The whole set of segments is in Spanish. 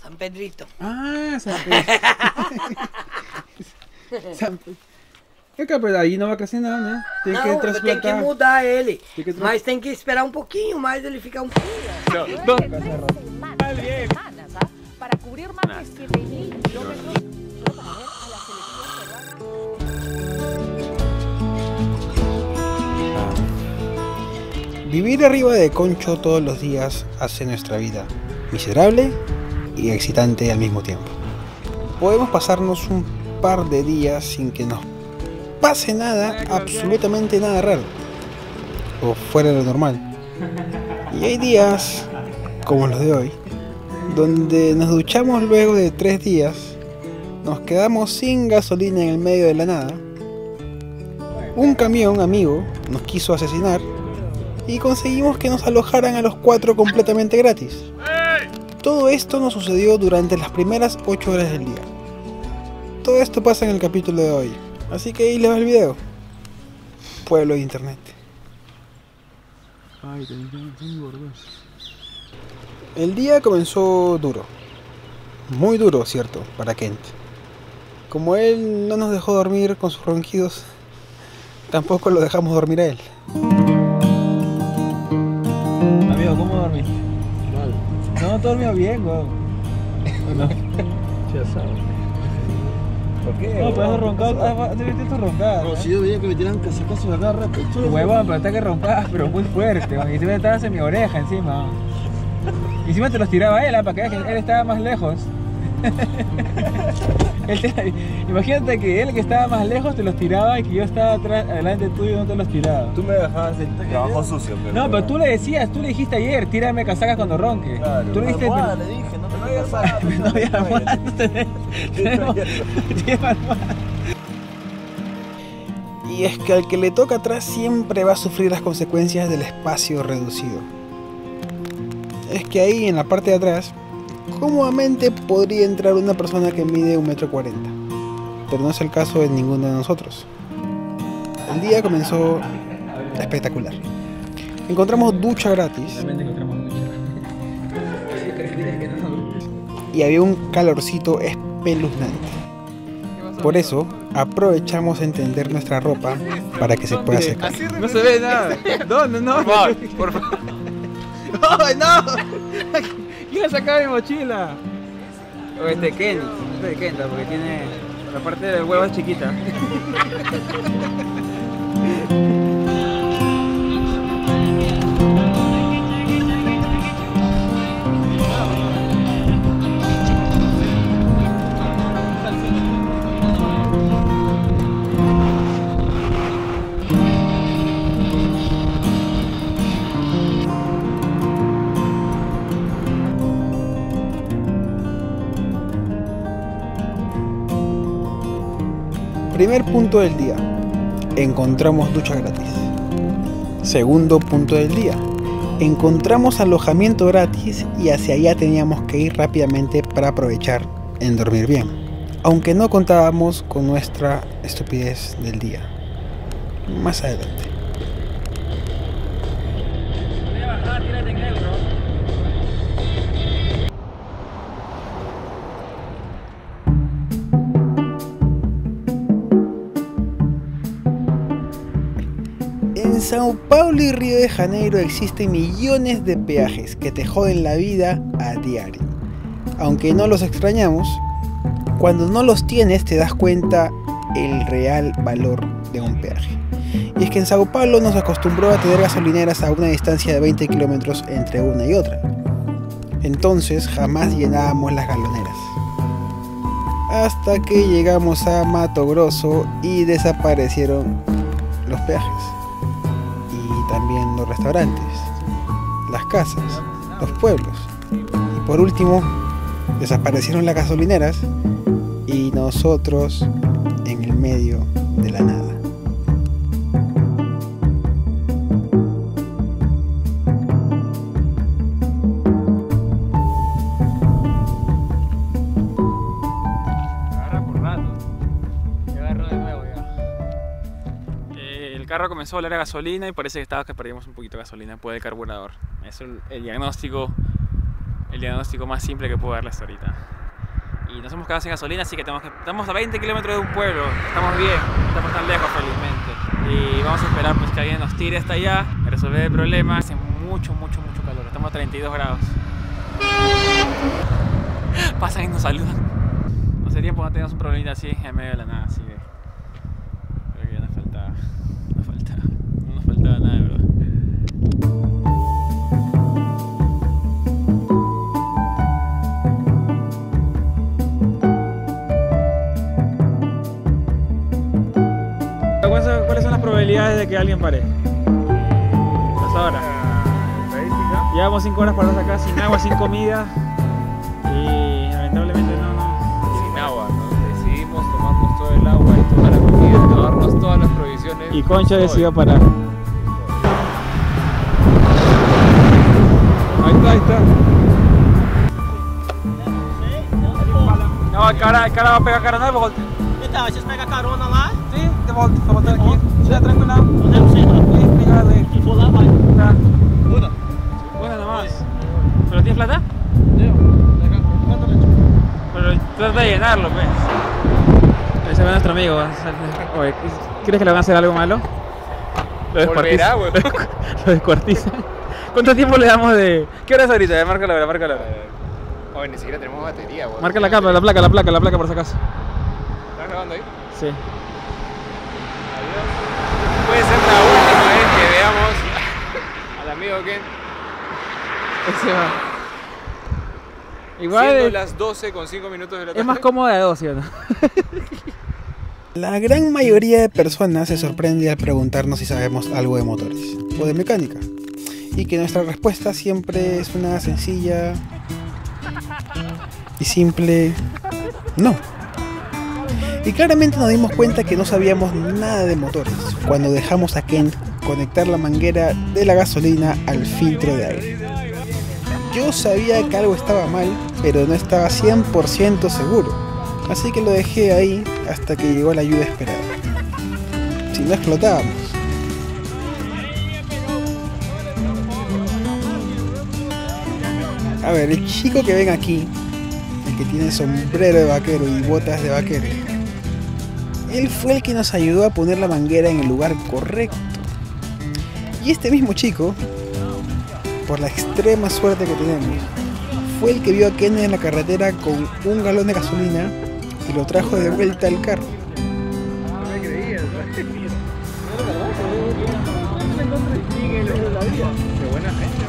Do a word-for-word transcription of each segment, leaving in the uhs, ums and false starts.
San Pedrito. Ah, San Pedrito. San Pedrito. É, cara, aí não vai crescer não, né? Tem não, que tem transplantar. que mudar ele. Tem que mas tem que esperar um pouquinho mais ele ficar um pouquinho. Não, não. Semanas, ¿ah? Para cubrir más de siete mil kilómetros solo para ver a la selección peruana. Vivir arriba de Concho todos los días hace nuestra vida miserable y excitante al mismo tiempo. Podemos pasarnos un par de días sin que nos pase nada, absolutamente nada raro, o fuera de lo normal. Y hay días, como los de hoy, donde nos duchamos luego de tres días, nos quedamos sin gasolina en el medio de la nada, un camión amigo nos quiso asesinar y conseguimos que nos alojaran a los cuatro completamente gratis. Todo esto nos sucedió durante las primeras ocho horas del día. Todo esto pasa en el capítulo de hoy, así que ahí les va el video. Pueblo de internet. Ay, tengo gordos. El día comenzó duro. Muy duro, cierto, para Kent. Como él no nos dejó dormir con sus ronquidos, tampoco lo dejamos dormir a él. Amigo, ¿cómo dormiste? Mal. No, te dormido bien, weón. No. Ya sabes. ¿Por qué? No, pero has roncado, te metiste roncar. No, si yo veía que me tiraban casacazos acá rato. Huevón, pero está que roncabas, pero muy fuerte, weón. Y encima estabas en mi oreja encima. Y encima te los tiraba él, ¿eh? Para que veas que él estaba más lejos. Él te, imagínate que él que estaba más lejos te los tiraba y que yo estaba atrás, adelante tuyo y no te los tiraba. Tú me dejabas el trabajo sucio, pero... No, pero tú le decías, tú le dijiste ayer, tírame casacas cuando ronque. Claro. Tú le dijiste... Almohada, le dije, no te no había almohada. No había almohada, no tenemos... Tenemos... Lleva almohada. Y es que al que le toca atrás siempre va a sufrir las consecuencias del espacio reducido. Es que ahí en la parte de atrás, cómodamente podría entrar una persona que mide un metro cuarenta, pero no es el caso de ninguno de nosotros. El día comenzó espectacular. Encontramos ducha gratis y había un calorcito espeluznante. Por eso aprovechamos en tender nuestra ropa para que se pueda secar. No se ve nada. No, no, no. Por favor, por favor. ¡Ay, no! ¿Quién ha sacado mi mochila? O este Ken, este de Kenta, porque tiene la parte del huevo es chiquita. Primer punto del día, encontramos ducha gratis. Segundo punto del día, encontramos alojamiento gratis y hacia allá teníamos que ir rápidamente para aprovechar en dormir bien, aunque no contábamos con nuestra estupidez del día. Más adelante. En Sao Paulo y Río de Janeiro existen millones de peajes que te joden la vida a diario. Aunque no los extrañamos, cuando no los tienes te das cuenta el real valor de un peaje. Y es que en Sao Paulo nos acostumbró a tener gasolineras a una distancia de veinte kilómetros entre una y otra. Entonces jamás llenábamos las galoneras. Hasta que llegamos a Mato Grosso y desaparecieron los peajes. Y también los restaurantes, las casas, los pueblos. Y por último, desaparecieron las gasolineras y nosotros en el medio de la nada. El carro comenzó a oler a gasolina y parece que estaba que perdimos un poquito de gasolina después del carburador. Eso es el, el diagnóstico el diagnóstico más simple que puedo darles ahorita. Y nos hemos quedado sin gasolina, así que, tenemos que estamos a veinte kilómetros de un pueblo. Estamos bien, no estamos tan lejos felizmente. Y vamos a esperar pues, que alguien nos tire hasta allá, a resolver el problema. Hace mucho, mucho, mucho calor. Estamos a treinta y dos grados. Pasan y nos saludan. No hace tiempo no teníamos un problemita así en medio de la nada, así que creo que ya nos faltaba. Nos faltaba. No nos faltaba nada, de verdad. ¿Cuáles son las probabilidades de que alguien pare? Hasta ahora. Llevamos cinco horas parados acá sin agua, sin comida y lamentablemente no, no. Sin agua, ¿no? Decidimos tomarnos todo el agua y toda la comida, acabarnos todas las provisiones. Y Concha decidió parar. Ahí está, ahí está. No, cara, cara va a pegar carona, vou voltar. Então, vocês pegam a carona lá? Sim, eu volto, tô voltando aqui. Já tranquilo. Podemos ir lá? Obrigado aí. Se for lá, vai. Tá. Una. Una nomás. ¿Pero tienes plata? Pero trata de llenarlo, pues. Ese es nuestro amigo. Oye, ¿quieres que le van a hacer algo malo? Lo Volverá, descuartizan. güey. Lo descuartizan. ¿Cuánto tiempo le damos de...? ¿Qué hora es ahorita? Marca la hora, marca la hora. Oye, ni siquiera tenemos batería, güey. Marca la capa, la placa, la placa, la placa por si acaso. ¿Estás grabando ahí? Sí. Puede ser la última vez que veamos al amigo Ken. Ese va. Igual Siendo es, las doce con cinco minutos de la tarde. es más cómoda de dos, ¿sí o no? La gran mayoría de personas se sorprende al preguntarnos si sabemos algo de motores o de mecánica, y que nuestra respuesta siempre es una sencilla y simple no. Y claramente nos dimos cuenta que no sabíamos nada de motores cuando dejamos a Ken conectar la manguera de la gasolina al filtro de aire. Yo sabía que algo estaba mal, pero no estaba cien por ciento seguro, así que lo dejé ahí hasta que llegó la ayuda esperada. Si no explotábamos. A ver, el chico que ven aquí, el que tiene sombrero de vaquero y botas de vaquero, él fue el que nos ayudó a poner la manguera en el lugar correcto. Y este mismo chico, por la extrema suerte que tenemos, fue el que vio a Ken en la carretera con un galón de gasolina y lo trajo de vuelta al carro. No me creías, ¿no? Qué buena gente,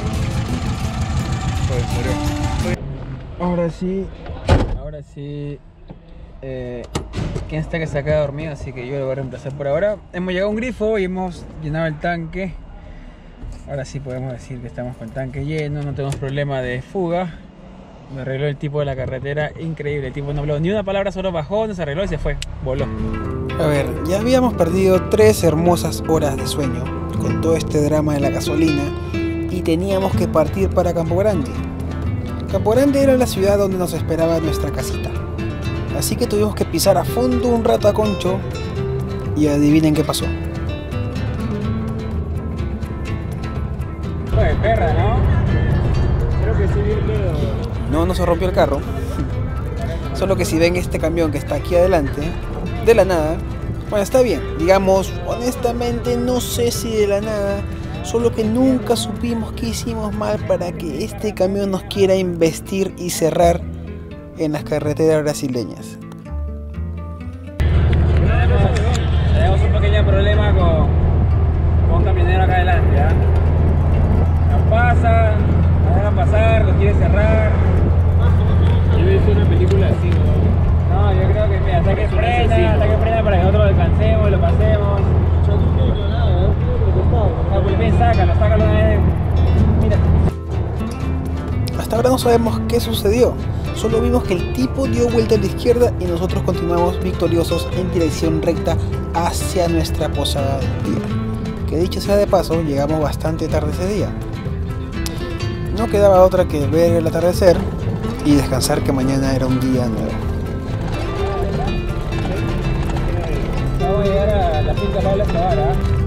¿no? Ahora sí, ahora sí, eh, Ken está que se ha quedado dormido, así que yo lo voy a reemplazar por ahora. Hemos llegado a un grifo y hemos llenado el tanque. Ahora sí podemos decir que estamos con el tanque lleno, no tenemos problema de fuga. Me arregló el tipo de la carretera, increíble, el tipo no habló ni una palabra, solo bajó, nos arregló y se fue, voló. A ver, ya habíamos perdido tres hermosas horas de sueño con todo este drama de la gasolina y teníamos que partir para Campo Grande. Campo Grande era la ciudad donde nos esperaba nuestra casita, así que tuvimos que pisar a fondo un rato a Concho y adivinen qué pasó. Oye, perra, ¿no? Creo que sí vi el dedo. No nos rompió el carro, solo que si ven este camión que está aquí adelante, de la nada, bueno, está bien, digamos, honestamente no sé si de la nada, solo que nunca supimos qué hicimos mal para que este camión nos quiera investir y cerrar en las carreteras brasileñas. Tenemos, tenemos un pequeño problema con, con un camionero acá adelante, ¿ya? Nos pasa, nos dejan pasar, nos quiere cerrar. Yo he visto una película así, ¿no? No, yo creo que mira, hasta que frena, hasta que frena para que nosotros lo alcancemos y lo pasemos. No, pues bien, sácalo, sácalo una vez. Mira. Hasta ahora no sabemos qué sucedió, solo vimos que el tipo dio vuelta a la izquierda y nosotros continuamos victoriosos en dirección recta hacia nuestra posada del día. Que dicho sea de paso, llegamos bastante tarde ese día. No quedaba otra que ver el atardecer y descansar, que mañana era un día nuevo. Vamos a llegar a la finca Pablo Escobar, ¿eh?